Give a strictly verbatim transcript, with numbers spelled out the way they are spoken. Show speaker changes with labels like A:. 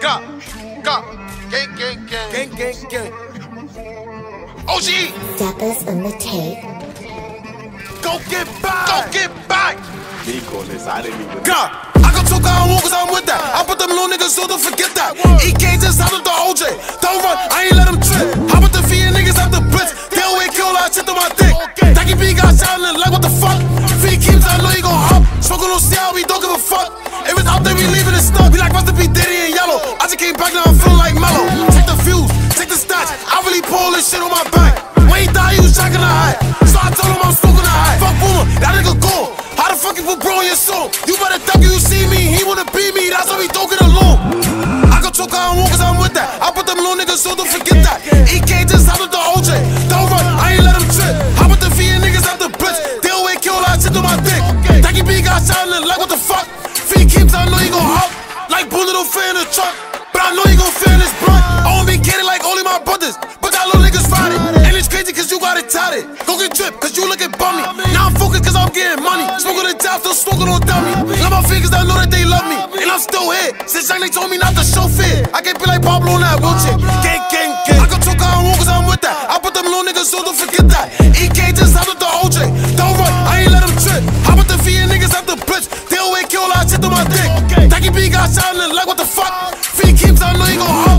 A: Go, go, gang, gang, gang, gang, gang, gang. O G,
B: Dappers on the tape.
A: Go get back, go get back.
C: Nico, this I didn't even.
A: Go. I got two car on cause I'm with that. I put them little niggas so don't forget that. E K just out of the O J. Don't run, I ain't let him trip. I put the feet niggas out the blitz. They always kill that shit to my dick. Tage B got shot in like what the fuck. Feet keeps, I know you gon' hop. Smoking on C L, we don't give a fuck. If it's out there, we leaving it stuck. We like Rasta B, Diddy and Yellow. I just came back now, I'm feeling like mellow. Take the fuse, take the stats. I really pull this shit on my back. When he died, he was jacking the high. So I told him I'm smoking the high. Fuck Boomer, that nigga go. How the fuck you put bro in your soul? You better duck you see me, he wanna be me, that's how we don't get along. I got choke on cause I'm with that. I put them little niggas so don't forget that. E K just out of the O J. Don't run, I ain't let him trip. I put the feet niggas out the blitz. They always kill that shit to my dick. Tage B got shot in like what the fuck. Feet keeps, I know you gon' hop. Like bullet don't fit in the truck. But I know you gon' fit in this blunt. I won't be kidding like only my brothers. But that little niggas ride it. And it's crazy cause you got it tatted. Go get dripped cause you looking bummy. Now I'm focused cause I'm getting money. Smoking the top, still smoking on dummy. Love my fingers that know that they love me. And I'm still here. Since young they told me not to show fear. I can't be like Pablo on that wheelchair. Gang, gang, gang. I got choke on cause I'm with that. I put them little niggas so don't forget that. E K just out of the O J. Don't run, I ain't let him trip. I put the feet niggas out the blitz. They always kill that shit to my dick. Tage B got shot in like what the fuck. Feet keeps, I know you gon' hop.